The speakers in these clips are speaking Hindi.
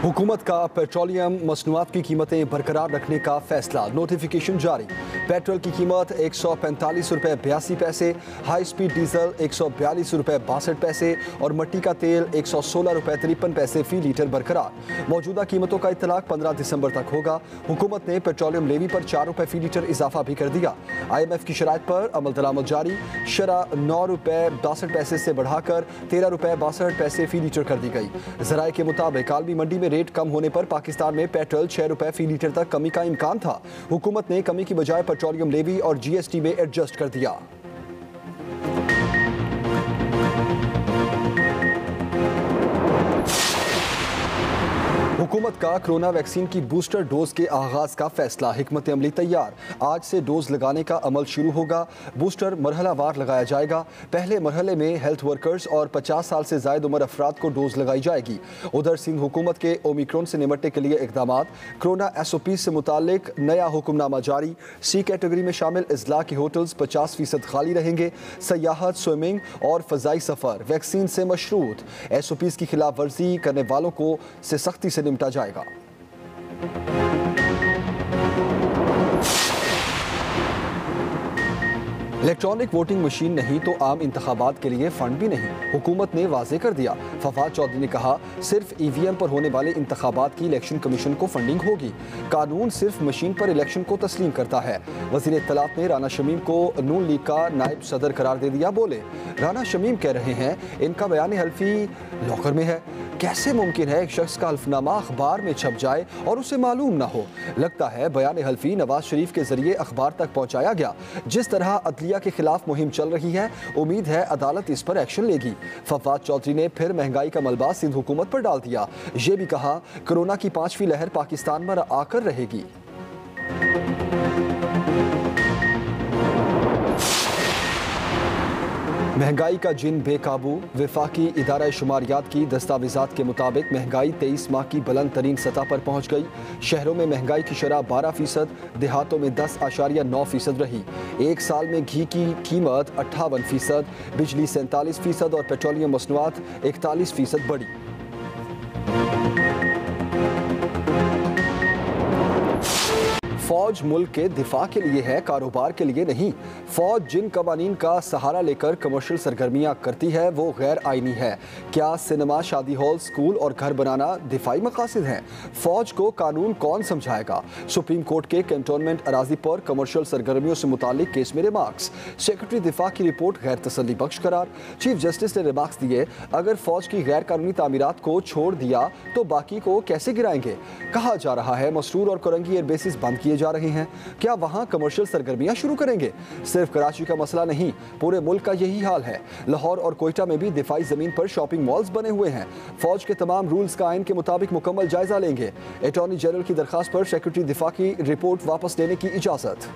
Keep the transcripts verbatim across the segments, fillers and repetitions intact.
हुकूमत का पेट्रोलियम मसनूआत की कीमतें बरकरार रखने का फैसला, नोटिफिकेशन जारी। पेट्रोल की कीमत एक सौ पैंतालीस रुपये बयासी पैसे, हाई स्पीड डीजल एक सौ बयालीस रुपये बासठ पैसे और मट्टी का तेल एक सौ सोलह रुपये तिरपन पैसे फी लीटर बरकरार। मौजूदा कीमतों का इतलाक पंद्रह दिसंबर तक होगा। हुकूमत ने पेट्रोलियम लेवी पर चार रुपये फी लीटर इजाफा भी कर दिया। आई एम एफ की शराइत पर अमल दरामद जारी। शरह नौ रुपये बासठ पैसे से बढ़ाकर तेरह रुपये बासठ पैसे फी लीटर कर दी गई। जराये के मुताबिक आलमी मंडी में रेट कम होने पर पाकिस्तान में पेट्रोल छह रुपए फी लीटर तक कमी का इम्कान था। हुकूमत ने कमी की बजाय पेट्रोलियम लेवी और जीएसटी में एडजस्ट कर दिया। हुकूमत का कोरोना वैक्सीन की बूस्टर डोज के आगाज का फैसला, हिकमत अमली तैयार। आज से डोज लगाने का अमल शुरू होगा। बूस्टर मरहलावार लगाया जाएगा। पहले मरहले में हेल्थ वर्कर्स और पचास साल से ज्यादा उम्र अफराद को डोज लगाई जाएगी। उधर सिंध हुकूमत के ओमिक्रॉन से निपटने के लिए इकदाम। कोरोना एस ओ पी से मुतालिक नया हुक्मनामा जारी। सी कैटेगरी में शामिल इजला के होटल्स पचास फीसद खाली रहेंगे। सयाहत, स्विमिंग और फजाई सफर वैक्सीन से मशरूत। एस ओ पी की खिलाफ वर्जी करने वालों को से सख्ती से निपटा जाएगा। इलेक्ट्रॉनिक वोटिंग मशीन नहीं तो आम इंतखाबात के लिए फंड भी नहीं, हुकूमत ने वाजे कर दिया। फवाद चौधरी ने कहा, सिर्फ ई वी एम पर होने वाले इंतखाबात की इलेक्शन कमीशन को फंडिंग होगी। कानून सिर्फ मशीन पर इलेक्शन को तस्लीम करता है। वजीर इत्तलात ने राना शमीम को नून लीग का नायब सदर करार दे दिया। बोले, राना शमीम कह रहे हैं इनका बयान हल्फी लॉकर में है। कैसे मुमकिन है एक शख्स का हल्फनामा अखबार में छप जाए और उसे मालूम ना हो। लगता है बयान हल्फी नवाज शरीफ के जरिए अखबार तक पहुंचाया गया। जिस तरह अदलिया के खिलाफ मुहिम चल रही है, उम्मीद है अदालत इस पर एक्शन लेगी। फवाद चौधरी ने फिर महंगाई का मलबा सिंध हुकूमत पर डाल दिया। ये भी कहा, कोरोना की पांचवी लहर पाकिस्तान में आकर रहेगी। महंगाई का जिन बेकाबू। वफाकी इदारा शुमारियात की दस्तावेजात के मुताबिक महंगाई तेईस माह की बुलंद तरीन सतह पर पहुँच गई। शहरों में महंगाई की शरह बारह फीसद, देहातों में दस आशारिया नौ फीसद रही। एक साल में घी की कीमत अट्ठावन फीसद, बिजली सैंतालीस फीसद और पेट्रोलियम मसनूआत इकतालीस फीसद बढ़ी। फौज मुल्क के दिफा के लिए है, कारोबार के लिए नहीं। फौज जिन कवानीन का सहारा लेकर कमर्शियल सरगर्मियां करती है वो गैर आईनी है। क्या सिनेमा, शादी हॉल, स्कूल और घर बनाना दिफाई मकासद हैं? फौज को कानून कौन समझाएगा? सुप्रीम कोर्ट के कैंटोनमेंट अराजी पर कमर्शियल सरगर्मियों से मुतालिक केस में रिमार्क्स। सेक्रेटरी दिफा की रिपोर्ट गैर तसल्ली बख्श करार। चीफ जस्टिस ने रिमार्क्स दिए, अगर फौज की गैर कानूनी तामीरात को छोड़ दिया तो बाकी को कैसे गिराएंगे? कहा जा रहा है मसरूर और कोरंगी एयरबेसिस बंद किए जा रहे हैं। क्या वहां कमर्शियल सरगर्मियां शुरू करेंगे? सिर्फ कराची का मसला नहीं, पूरे मुल्क का यही हाल है। लाहौर और कोयटा में भी दिफाई जमीन पर शॉपिंग मॉल्स बने हुए हैं। फौज के तमाम रूल्स का आइन के मुताबिक मुकम्मल जायजा लेंगे। अटॉर्नी जनरल की दरखास्त पर सेक्रेटरी दिफा की रिपोर्ट वापस लेने की इजाजत।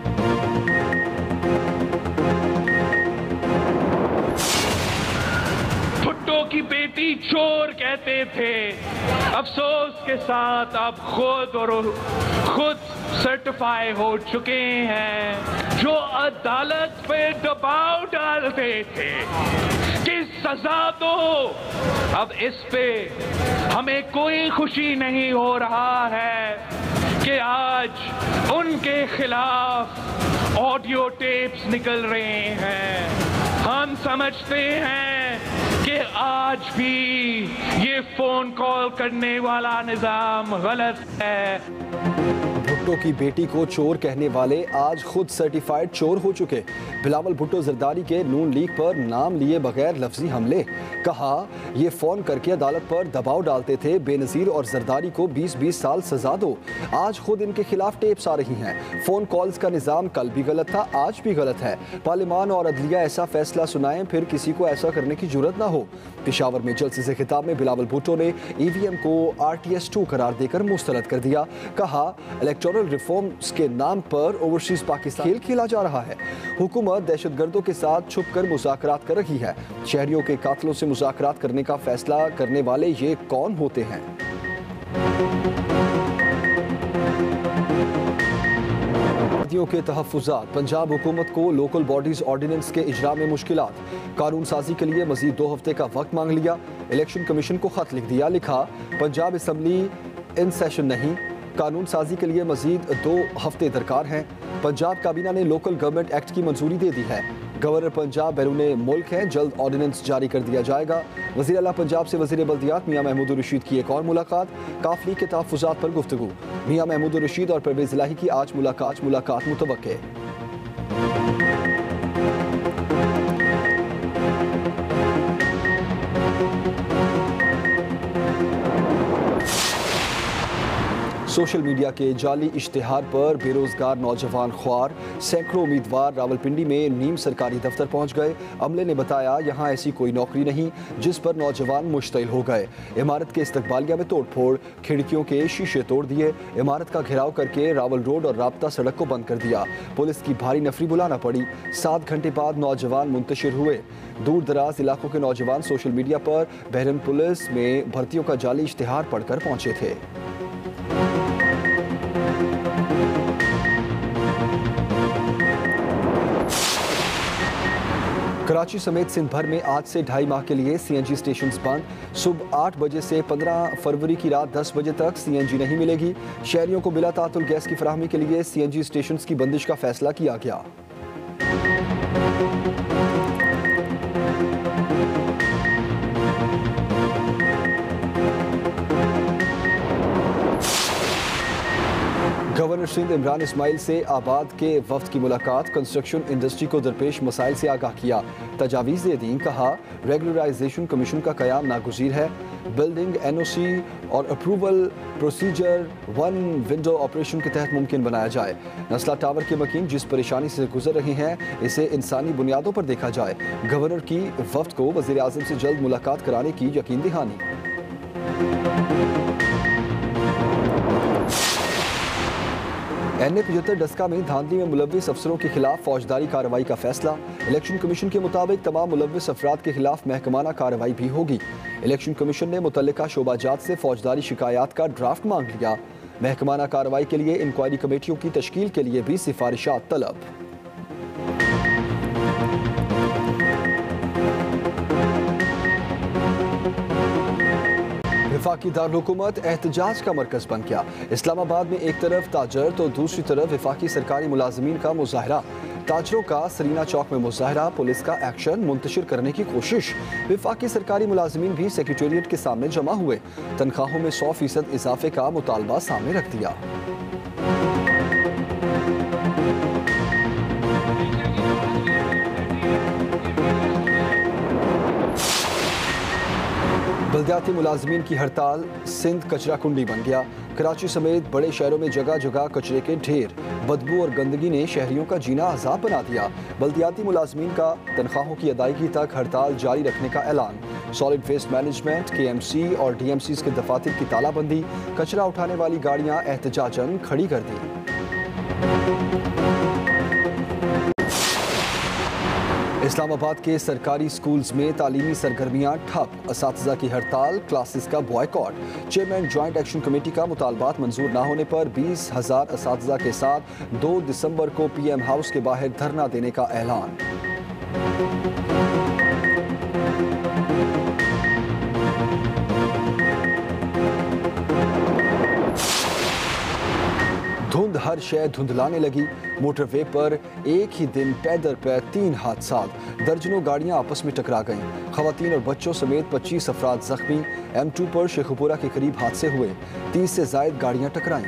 की बेटी चोर कहते थे, अफसोस के साथ अब खुद और खुद सर्टिफाई हो चुके हैं। जो अदालत पे दबाव डालते थे कि सजा दो, अब इस पे हमें कोई खुशी नहीं हो रहा है कि आज उनके खिलाफ ऑडियो टेप्स निकल रहे हैं। हम समझते हैं कि आज भी ये फोन कॉल करने वाला निजाम गलत है। भुट्टो की बेटी को चोर कहने वाले आज खुद सर्टिफाइड चोर हो चुके। बिलावल भुट्टो जरदारी के नून लीग पर नाम लिए बगैर लफ्जी हमले। कहा, ये फोन करके अदालत पर दबाव डालते थे, बेनजीर और जरदारी को बीस बीस साल सजा दो। आज खुद इनके खिलाफ टेप्स आ रही हैं। फोन कॉल्स का निजाम कल भी गलत था, आज भी गलत है। पार्लिमान और अदलिया ऐसा फैसला सुनाएं, फिर किसी को ऐसा करने की जरूरत ना हो। पेशावर में जलसे से खिताब में बिलावल भुट्टो ने ई वी एम को आर टी एस टू करार देकर मुस्तरद कर दिया। कहा, इलेक्टोरल रिफॉर्म्स के नाम पर ओवरसीज पाकिस्तान खेल खेला जा रहा है। हुकूमत दहशतगर्दों के साथ छुपकर मुज़ाकरात कर रही है। शहरियों के कातलों से मुज़ाकरात करने का फैसला करने वाले ये कौन होते हैं? के तहफ़्फ़ुज़ात। पंजाब हुकूमत को लोकल बॉडीज ऑर्डिनेंस के इजरा में मुश्किलात। कानून साजी के लिए मजीद दो हफ्ते का वक्त मांग लिया। इलेक्शन कमीशन को खत लिख दिया। लिखा, पंजाब असम्बली इन सेशन नहीं, कानून साजी के लिए मजीद दो हफ्ते दरकार हैं। पंजाब काबीना ने लोकल गवर्नमेंट एक्ट की मंजूरी दे दी है। गवर्नर पंजाब बैरूने मुल्क हैं, जल्द ऑर्डिनेंस जारी कर दिया जाएगा। वज़ीर आला पंजाब से वज़ीर बल्दियात मियां महमूद रशीद की एक और मुलाकात। काफली के तहफ़्फ़ुज़ात पर गुफ्तगू। मियां महमूद रशीद और परवेज़ इलाही की आज मुलाकात मुलाकात मुतवक्के। सोशल मीडिया के जाली इश्तिहार पर बेरोजगार नौजवान ख्वार। सैकड़ों उम्मीदवार रावलपिंडी में नीम सरकारी दफ्तर पहुंच गए। अमले ने बताया, यहां ऐसी कोई नौकरी नहीं, जिस पर नौजवान मुश्तइल हो गए। इमारत के इस्तकबालिया में तोड़फोड़, खिड़कियों के शीशे तोड़ दिए। इमारत का घेराव करके रावल रोड और राब्ता सड़क को बंद कर दिया। पुलिस की भारी नफरी बुलाना पड़ी। सात घंटे बाद नौजवान मुंतशिर हुए। दूर दराज इलाकों के नौजवान सोशल मीडिया पर बहरन पुलिस में भर्तियों का जाली इश्तिहार पढ़कर पहुंचे थे। कराची समेत सिंध भर में आज से ढाई माह के लिए सीएनजी स्टेशन बंद। सुबह आठ बजे से पंद्रह फरवरी की रात दस बजे तक सीएनजी नहीं मिलेगी। शहरियों को बिला तातुल गैस की फराहमी के लिए सीएनजी स्टेशन की बंदिश का फैसला किया गया। गवर्नर सिंध इमरान इस्माइल से आबाद के वफ्द की मुलाकात। कंस्ट्रक्शन इंडस्ट्री को दरपेश मसाइल से आगाह किया। तजावीज़ दे दी। कहा, रेगुलराइजेशन कमीशन का कयाम नागुज़ीर है। बिल्डिंग एनओसी और approval procedure one window operation के तहत मुमकिन बनाया जाए। नस्ला टावर के मकीन जिस परेशानी से गुजर रहे हैं, इसे इंसानी बुनियादों पर देखा जाए। गवर्नर की वफ्द को वज़ीर आज़म से जल्द मुलाकात कराने की यकीन दहानी। एन ए पचहत्तर डस्का में धांधली में मुलव्विस अफसरों के खिलाफ फौजदारी कार्रवाई का फैसला। इलेक्शन कमीशन के मुताबिक तमाम मुलव्विस अफराद के खिलाफ महकमाना कार्रवाई भी होगी। इलेक्शन कमीशन ने मुतल्लिका शोबाजात से फौजदारी शिकायत का ड्राफ्ट मांग लिया। महकमाना कार्रवाई के लिए इंक्वायरी कमेटियों की तश्कील के लिए भी सिफारिशात तलब। वफाकी दारुल-हुकूमत एहतजाज का मरकज बन गया। इस्लामाबाद में एक तरफ ताजर तो दूसरी तरफ वफाकी सरकारी मुलाजमीन का मुजाहरा। ताजरों का सरीना चौक में मुजाहरा, पुलिस का एक्शन मुंतशिर करने की कोशिश। वफाकी सरकारी मुलाजमीन भी सेक्रेटेरिएट के सामने जमा हुए। तनख्वाहों में सौ फीसद इजाफे का मुतालबा सामने रख दिया। बल्दियाती मुलाजमीन की हड़ताल, सिंध कचरा कुंडी बन गया। कराची समेत बड़े शहरों में जगह जगह कचरे के ढेर। बदबू और गंदगी ने शहरियों का जीना अजाब बना दिया। बल्दियाती मुलाजमीन का तनख्वाहों की अदायगी तक हड़ताल जारी रखने का ऐलान। Solid waste management, K M C और डी एम सी के दफातर की तालाबंदी। कचरा उठाने वाली गाड़ियां एहतजाजन खड़ी कर दी। इस्लामाबाद के सरकारी स्कूल्स में तालीमी सरगर्मियां ठप। असातिज़ा की हड़ताल, क्लासेस का boycott. Chairman joint action committee का मुतालबात मंजूर न होने पर बीस हजार असातिज़ा के साथ दो दिसंबर को पी एम हाउस के बाहर धरना देने का ऐलान। धुंध हर शय धुंधलाने लगी। मोटरवे पर एक ही दिन पैदल पैर तीन हादसात, दर्जनों गाड़ियां आपस में टकरा गईं। खवातीन और बच्चों समेत पच्चीस अफराद जख्मी। एम टू पर शेखुपुरा के करीब हादसे हुए। तीस से जायद गाड़ियां टकराईं।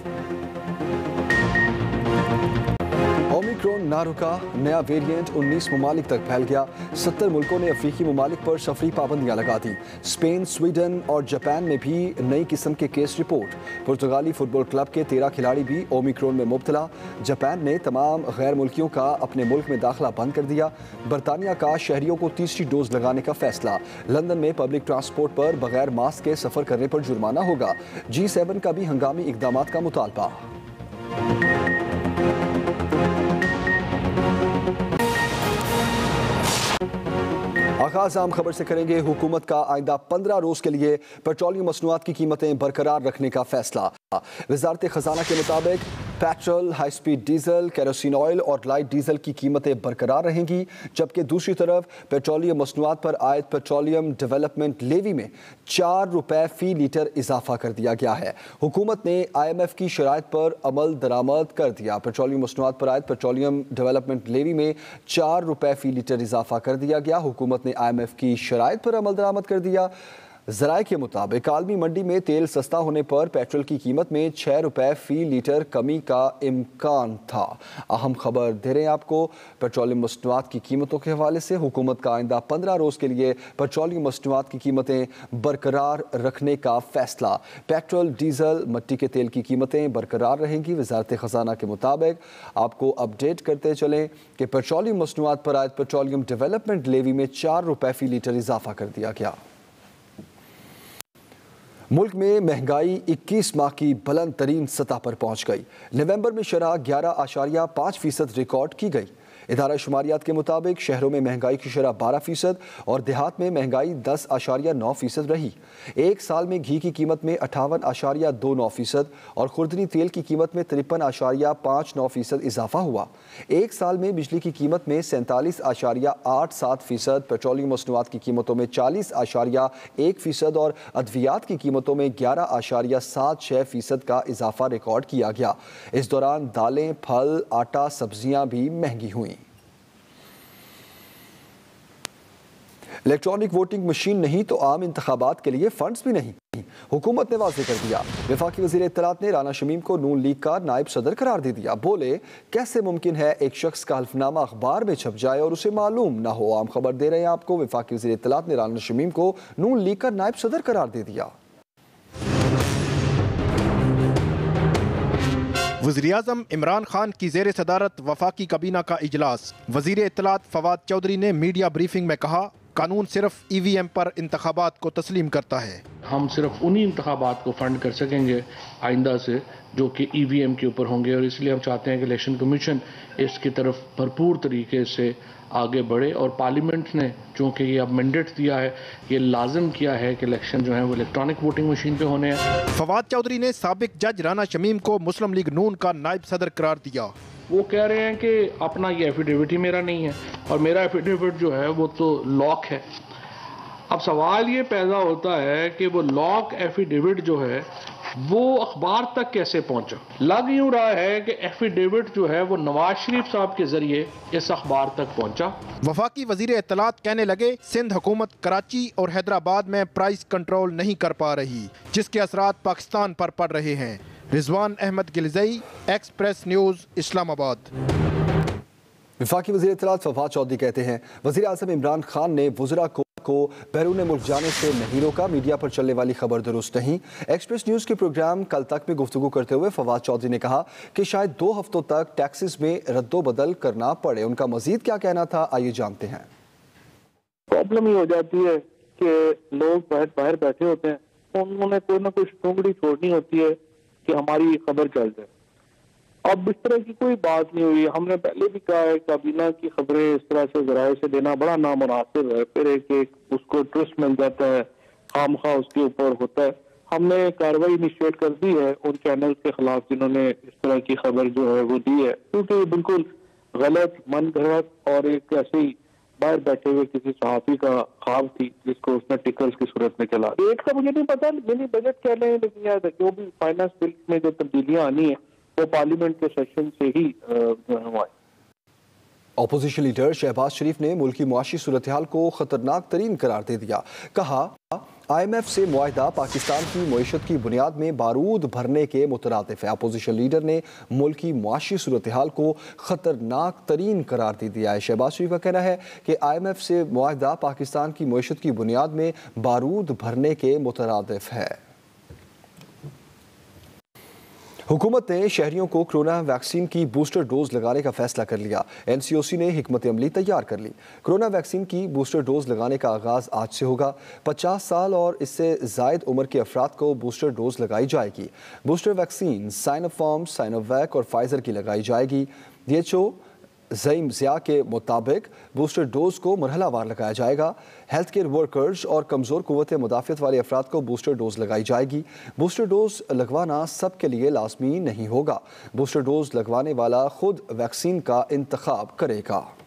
ओमिक्रॉन ना रुका, नया वेरिएंट उन्नीस ममालिक तक फैल गया। सत्तर मुल्कों ने अफ्रीकी ममालिक पर सफरी पाबंदियां लगा दी। स्पेन, स्वीडन और जापान में भी नई किस्म के केस रिपोर्ट। पुर्तगाली फुटबॉल क्लब के तेरह खिलाड़ी भी ओमिक्रॉन में मुब्तला। जापान ने तमाम गैर मुल्कियों का अपने मुल्क में दाखिला बंद कर दिया। बरतानिया का शहरियों को तीसरी डोज लगाने का फैसला। लंदन में पब्लिक ट्रांसपोर्ट पर बगैर मास्क के सफर करने पर जुर्माना होगा। जी सेवन का भी हंगामी इकदाम का मुतालबा। आगाज आम खबर से करेंगे। हुकूमत का आइंदा पंद्रह रोज के लिए पेट्रोलियम मसनूआत की कीमतें बरकरार रखने का फैसला। वजारत खजाना के मुताबिक petrol, high speed diesel, kerosene oil और लाइट डीजल की कीमतें बरकरार रहेंगी, जबकि दूसरी तरफ पेट्रोलियम मसनूआत पर आयद पेट्रोलियम डेवलपमेंट लेवी में चार रुपए फी लीटर इजाफा कर दिया गया है। हुकूमत ने आई एम एफ की शराइत पर अमल दरामद कर दिया। पेट्रोलियम मसनूआत पर आयद पेट्रोलियम डेवलपमेंट लेवी में चार रुपए फी लीटर इजाफा कर दिया गया। हुकूमत ने आई एम एफ की शराइत पर अमल दरामद कर दिया। ज़राए के मुताबिक आलमी मंडी में तेल सस्ता होने पर पेट्रोल की कीमत में छः रुपये फ़ी लीटर कमी का इम्कान था। अहम खबर दे रहे हैं आपको पेट्रोलियम मसनूआत की कीमतों के हवाले से। हुकूमत का आइंदा पंद्रह रोज़ के लिए पेट्रोलियम मसनूआत की कीमतें बरकरार रखने का फैसला। पेट्रोल, डीजल, मिट्टी के तेल की कीमतें बरकरार रहेंगी। वजारत ख़जाना के मुताबिक आपको अपडेट करते चलें कि पेट्रोलियम मसनूआत पर आयद पेट्रोलियम डेवलपमेंट लेवी में चार रुपये फ़ी लीटर इजाफा कर दिया गया। मुल्क में महंगाई इक्कीस माह की बुलंद तरीन सतह पर पहुंच गई। नवंबर में शरह ग्यारह आशारिया पाँच फीसद रिकॉर्ड की गई। इदारा शुमारियात के मुताबिक शहरों में महंगाई की शरह बारह फीसद और देहात में महंगाई दस आशारिया नौ फीसद रही। एक साल में घी की कीमत में अठावन आशारिया दो नौ फीसद और खुर्दनी तेल की कीमत में तिरपन आशारिया पाँच नौ फीसद इजाफा हुआ। एक साल में बिजली की कीमत में सैंतालीस आशारिया आठ सात फीसद, पेट्रोलियम मसनूआत की कीमतों में चालीस आशारिया एक फीसद और अद्वियात की कीमतों में ग्यारह आशारिया सात छः फीसद का इजाफा रिकॉर्ड किया गया। इस दौरान दालें, फल, आटा, सब्जियां भी महंगी हुई। इलेक्ट्रॉनिक वोटिंग मशीन नहीं तो आम इंतखाबात के लिए फंड्स भी नहीं, हुकूमत ने वाज़ेह कर दिया। वफाकी वज़ीर इत्तलात ने राना शमीम को नून लीग का नायब सदर करार दे दिया। बोले, कैसे मुमकिन है एक शख्स का हल्फनामा अखबार में छप जाए और उसे मालूम ना हो। आम खबर दे रहे हैं आपको। वफाकी वज़ीर इत्तलात ने राना शमीम को नून लीग का नायब सदर करार दे दिया। वज़ीर-ए-आज़म इमरान खान की ज़ेर सदारत वफाकी काबीना का इजलास। वज़ीर इत्तलात फवाद चौधरी ने मीडिया ब्रीफिंग में कहा, कानून सिर्फ ई वी एम पर इंतखाबात को तस्लीम करता है। हम सिर्फ उन्हीं इंतखाबात को फंड कर सकेंगे आइंदा से जो कि ई वी एम के ऊपर होंगे, और इसलिए हम चाहते हैं कि इलेक्शन कमीशन इसकी तरफ भरपूर तरीके से आगे बढ़े। और पार्लियामेंट ने चूँकि ये अब मैंडेट दिया है, ये लाजम किया है कि इलेक्शन जो है वो इलेक्ट्रॉनिक वोटिंग मशीन पे होने हैं। फवाद चौधरी ने साबिक जज राना शमीम को मुस्लिम लीग नून का नायब सदर करार दिया। वो कह रहे हैं कि अपना ये एफिडेविट ही मेरा नहीं है और मेरा एफिडेविट जो है वो तो लॉक है। अब सवाल ये पैदा होता है कि वो लॉक एफिडेविट जो है वो अखबार तक कैसे पहुंचा। लग यूं रहा है कि एफिडेविट जो है वो नवाज शरीफ साहब के जरिए इस अखबार तक पहुंचा। वफाकी वजीर इत्तलात कहने लगे, सिंध हुकूमत कराची और हैदराबाद में प्राइस कंट्रोल नहीं कर पा रही, जिसके असरात पाकिस्तान पर पड़ रहे हैं। रिजवान अहमद गिलजई, एक्सप्रेस न्यूज़, इस्लामाबाद। वफाकी वज़ीर इत्तलात फवाद चौधरी कहते हैं, वज़ीर आज़म इमरान खान ने वज़रा को को बैरून मुल्क जाने से नहीं रोका। मीडिया पर चलने वाली खबर दुरुस्त नहीं। एक्सप्रेस न्यूज़ के प्रोग्राम कल तक में गुफ्तगू करते हुए फवाद चौधरी ने कहा कि शायद दो हफ्तों तक टैक्सेस में रद्दोबदल करना पड़े। उनका मजीद क्या कहना था, आइए जानते हैं। प्रॉब्लम ये हो जाती है कि लोग बाहर बाहर बैठे होते हैं, उन्होंने कोई ना कोई टुंगड़ी छोड़नी होती है कि हमारी खबर चल जाए। अब इस तरह की कोई बात नहीं हुई। हमने पहले भी कहा है, काबीना की खबरें इस तरह से जराए से देना बड़ा नामुनासिब है। फिर एक एक उसको ट्रस्ट मिल जाता है, खामखा उसके ऊपर होता है। हमने कार्रवाई इनिशिएट कर दी है उन चैनल्स के खिलाफ जिन्होंने इस तरह की खबर जो है वो दी है, क्योंकि बिल्कुल गलत, मन घड़त और एक ऐसे ही बाहर बैठे हुए किसी सहाफी का ख्वाब थी जिसको उसने टिकल्स की सूरत में चला। डेट का मुझे नहीं पता, मिनी बजट कह रहे हैं, लेकिन यार जो भी फाइनेंस बिल में जो तब्दीलियां आनी है वो पार्लियामेंट के सेशन से ही जो है वो। अपोजिशन लीडर शहबाज शरीफ ने मुल्की मुआशी सूरत हाल को खतरनाक तरीन करार दे दिया। कहा, आई एम एफ से मुआहिदा पाकिस्तान की मईशत की बुनियाद में बारूद भरने के मुतरादिफ है। अपोजिशन लीडर ने मुल्की मुआशी सूरत हाल को खतरनाक तरीन करार दे दिया है। शहबाज शरीफ का कहना है कि आई एम एफ से मुआहिदा पाकिस्तान की मईशत की बुनियाद में बारूद भरने के मुतरादिफ है। हुकूमत ने शहरियों को कोरोना वैक्सीन की बूस्टर डोज लगाने का फैसला कर लिया। एन सी ओ सी ने हिकमत अमली तैयार कर ली। कोरोना वैक्सीन की बूस्टर डोज लगाने का आगाज़ आज से होगा। पचास साल और इससे जायद उम्र के अफराद को बूस्टर डोज लगाई जाएगी। बूस्टर वैक्सीन साइनोफार्म, साइनोवैक और फाइजर की लगाई जाएगी। D H O Zaeem Zia के मुताबिक बूस्टर डोज को मरहलावार लगाया जाएगा। हेल्थ केयर वर्कर्स और कमज़ोर क़ुव्वत मुदाफ़त वाले अफराद को बूस्टर डोज लगाई जाएगी। बूस्टर डोज लगवाना सब के लिए लाजमी नहीं होगा। बूस्टर डोज लगवाने वाला खुद वैक्सीन का इंतखाब करेगा।